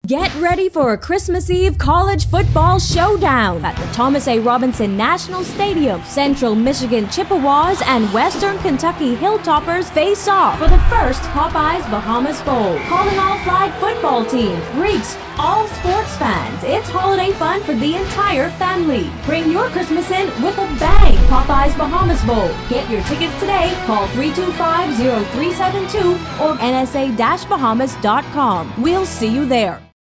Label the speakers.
Speaker 1: Get ready for a Christmas Eve college football showdown at the Thomas A. Robinson National Stadium. Central Michigan Chippewas and Western Kentucky Hilltoppers face off for the first Popeyes Bahamas Bowl. Calling all flag football teams, Greeks, all sports fans. It's holiday fun for the entire family. Bring your Christmas in with a bang. Popeyes Bahamas Bowl. Get your tickets today. Call 325-0372 or nsa-bahamas.com. We'll see you there.